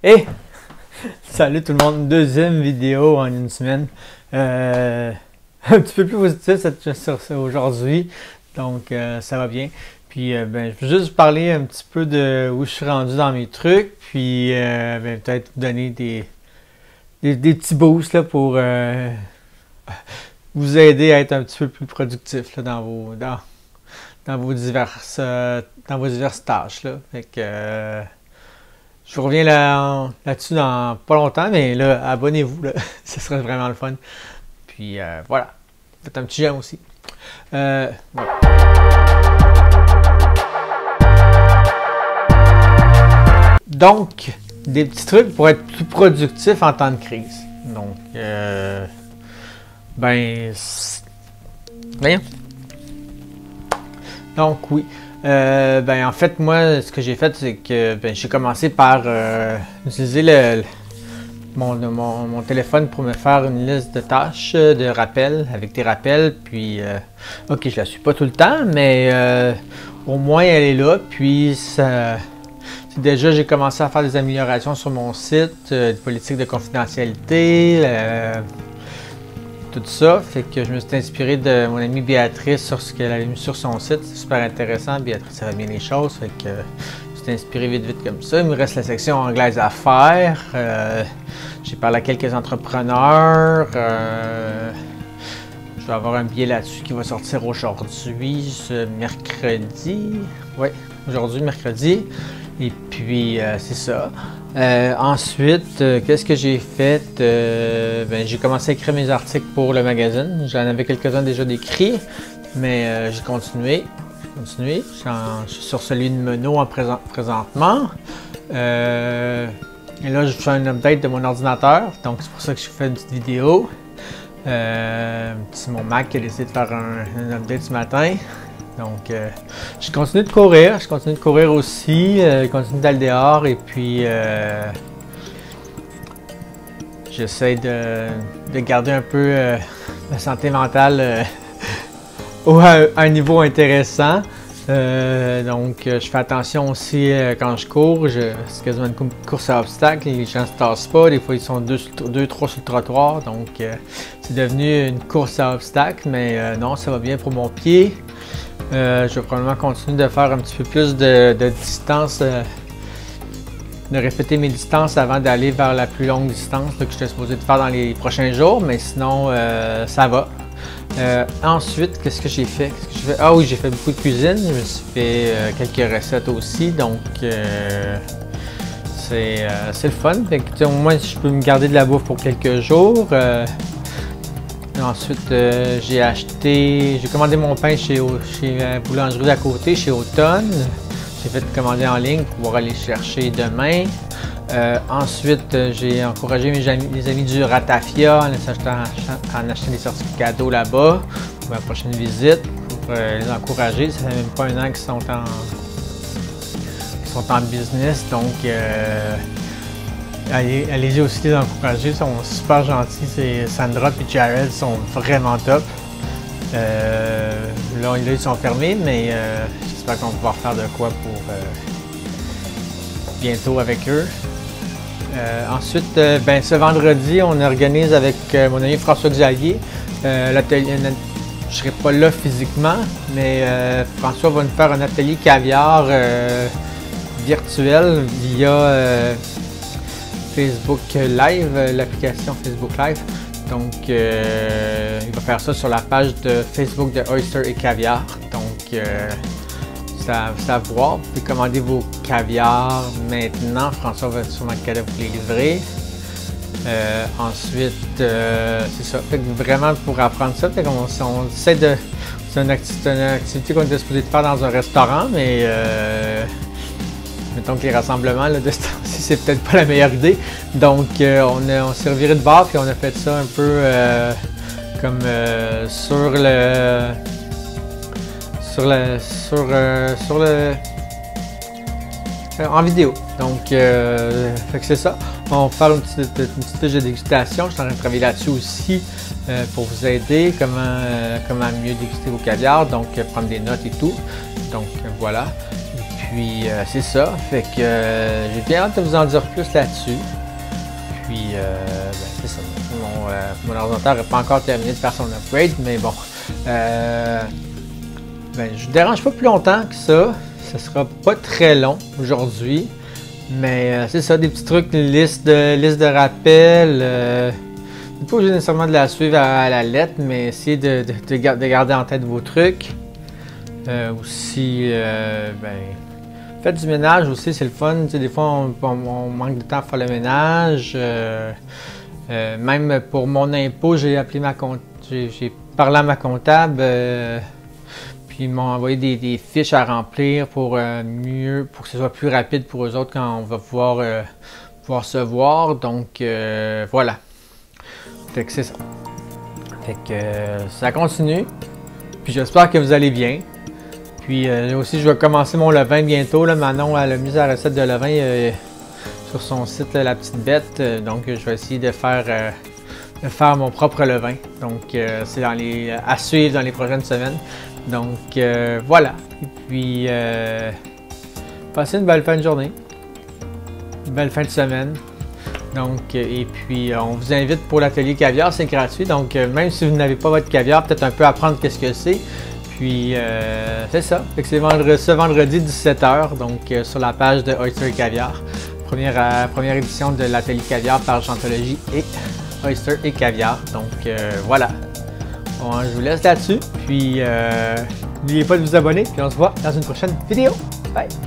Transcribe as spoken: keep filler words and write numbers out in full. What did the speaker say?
Hey! Salut tout le monde, deuxième vidéo en une semaine. Euh, un petit peu plus positif sur ça aujourd'hui, donc euh, ça va bien. Puis euh, ben, je veux juste vous parler un petit peu de où je suis rendu dans mes trucs, puis euh, ben, peut-être vous donner des, des, des petits boosts là, pour euh, vous aider à être un petit peu plus productif là, dans vos dans, dans vos diverses euh, dans vos diverses tâches là. Fait que euh, je reviens là, là-dessus dans pas longtemps, mais là, abonnez-vous, là. Ce serait vraiment le fun. Puis euh, voilà, faites un petit j'aime aussi. Euh, voilà. Donc, des petits trucs pour être plus productif en temps de crise. Donc, euh, ben, voyons. Donc oui. Euh, ben en fait moi ce que j'ai fait c'est que ben, j'ai commencé par euh, utiliser le, le mon, mon, mon téléphone pour me faire une liste de tâches, de rappels, avec des rappels, puis euh, ok je la suis pas tout le temps mais euh, au moins elle est là, puis ça, déjà j'ai commencé à faire des améliorations sur mon site, euh, des politiques de confidentialité, euh, tout ça, fait que je me suis inspiré de mon amie Béatrice sur ce qu'elle avait mis sur son site. C'est super intéressant, Béatrice savait bien les choses, fait que je me suis inspiré vite vite comme ça. Il me reste la section anglaise à faire. Euh, j'ai parlé à quelques entrepreneurs. Euh, je vais avoir un billet là-dessus qui va sortir aujourd'hui, ce mercredi. Oui, aujourd'hui, mercredi. Et puis, euh, c'est ça. Euh, ensuite, euh, qu'est-ce que j'ai fait? Euh, ben, j'ai commencé à écrire mes articles pour le magazine. J'en avais quelques-uns déjà d'écrits, mais euh, j'ai continué. continué. Je suis sur celui de Menot en présent, présentement. Euh, et là, je fais un update de mon ordinateur, donc c'est pour ça que je fais une petite vidéo. Euh, c'est mon Mac qui a décidé de faire un, un update ce matin. Donc, euh, je continue de courir, je continue de courir aussi, euh, je continue d'aller dehors et puis euh, j'essaie de, de garder un peu euh, la santé mentale euh, au, à, à un niveau intéressant. Euh, donc, je fais attention aussi euh, quand je cours, c'est quasiment une course à obstacles, les gens ne se tassent pas, des fois ils sont deux, deux trois sur le trottoir, donc euh, c'est devenu une course à obstacles, mais euh, non, ça va bien pour mon pied. Euh, je vais probablement continuer de faire un petit peu plus de, de distance, euh, de répéter mes distances avant d'aller vers la plus longue distance là, que j'étais supposé de faire dans les prochains jours, mais sinon euh, ça va. Euh, ensuite, qu'est-ce que j'ai fait? Qu'est-ce que j'ai fait? Ah oui, j'ai fait beaucoup de cuisine, je me suis fait euh, quelques recettes aussi, donc euh, c'est euh, le fun. Fait que, au moins, je peux me garder de la bouffe pour quelques jours. Euh, Ensuite, euh, j'ai acheté, j'ai commandé mon pain chez, chez la boulangerie d'à côté, chez Automne. J'ai fait commander en ligne pour pouvoir aller chercher demain. Euh, ensuite, euh, j'ai encouragé mes amis, mes amis du Ratafia en achetant, en achetant des certificats cadeaux là-bas pour ma prochaine visite, pour euh, les encourager. Ça fait même pas un an qu'ils sont en, qu'ils sont en business, donc euh, Allez, allez-y aussi les encourager, ils sont super gentils. Sandra et Jared sont vraiment top. Euh, là, là, ils sont fermés, mais euh, j'espère qu'on va pouvoir faire de quoi pour euh, bientôt avec eux. Euh, ensuite, euh, ben, ce vendredi, on organise avec euh, mon ami François Xavier euh, l'atelier. Je ne serai pas là physiquement, mais euh, François va nous faire un atelier caviar euh, virtuel via euh, Facebook Live, l'application Facebook Live. Donc, euh, il va faire ça sur la page de Facebook de Oyster et Caviar. Donc, euh, c'est à voir. Vous pouvez commander vos caviars maintenant. François va sûrement être capable de vous les livrer. Euh, ensuite, euh, c'est ça. Fait que vraiment pour apprendre ça, fait on, on essaie de. C'est une, acti une activité qu'on était supposé de faire dans un restaurant, mais euh, mettons que les rassemblements là, de ce temps-ci, c'est peut-être pas la meilleure idée. Donc, euh, on, a, on s'est reviré de bord puis on a fait ça un peu euh, comme euh, sur le. Sur le. Sur, euh, sur le. Euh, en vidéo. Donc, euh, fait que c'est ça. On va faire une petite, une petite fiche de dégustation. Je suis en train de travailler là-dessus aussi euh, pour vous aider. Comment, euh, comment mieux déguster vos caviars. Donc, euh, prendre des notes et tout. Donc, euh, voilà. Et puis euh, c'est ça, fait que euh, j'ai bien hâte de vous en dire plus là-dessus. Puis euh, ben, c'est ça, mon, euh, mon ordinateur n'a pas encore terminé de faire son upgrade, mais bon. Euh, ben, je ne dérange pas plus longtemps que ça, ce sera pas très long aujourd'hui. Mais euh, c'est ça, des petits trucs, liste de, liste de rappels. Euh, pas obligé nécessairement de la suivre à, à la lettre, mais essayez de, de, de, de garder en tête vos trucs. Euh, aussi, euh, ben, faites du ménage aussi, c'est le fun. Tu sais, des fois, on, on, on manque de temps pour faire le ménage. Euh, euh, même pour mon impôt, j'ai appelé ma compte, j'ai parlé à ma comptable. Euh, Puis ils m'ont envoyé des, des fiches à remplir pour euh, mieux, pour que ce soit plus rapide pour eux autres quand on va pouvoir, euh, pouvoir se voir. Donc euh, voilà. Fait que c'est ça. Fait que euh, ça continue. Puis j'espère que vous allez bien. Puis euh, aussi je vais commencer mon levain bientôt. Là. Manon elle a mis la recette de levain euh, sur son site là, La Petite Bête. Euh, donc je vais essayer de faire, euh, de faire mon propre levain. Donc euh, c'est dans les à suivre dans les prochaines semaines. Donc euh, voilà, et puis euh, passez une belle fin de journée, une belle fin de semaine. Donc, euh, et puis euh, on vous invite pour l'atelier caviar, c'est gratuit. Donc euh, même si vous n'avez pas votre caviar, peut-être un peu apprendre qu'est-ce que c'est. Puis euh, c'est ça, c'est vendredi, ce vendredi dix-sept heures, donc euh, sur la page de Oyster et Caviar. Première, euh, première édition de l'atelier caviar par Gentologie et Oyster et Caviar. Donc euh, voilà. Bon, je vous laisse là-dessus, puis euh, n'oubliez pas de vous abonner, puis on se voit dans une prochaine vidéo. Bye!